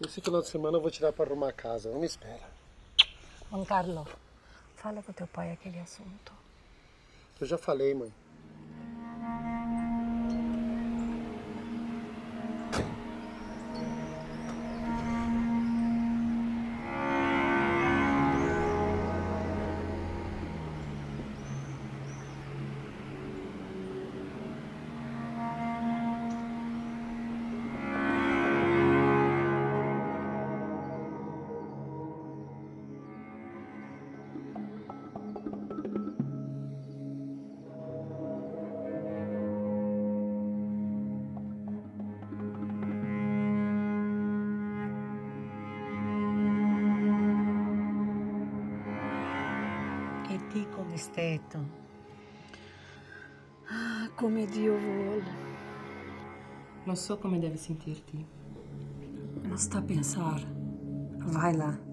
Esse final de semana eu vou tirar para arrumar a casa, não me espera. Juan Carlos, fala com teu pai aquele assunto. Eu já falei, mãe. E ti come stato? Ah, come Dio vuole. Lo so come devi sentirti. Non sta a pensare. Vai là.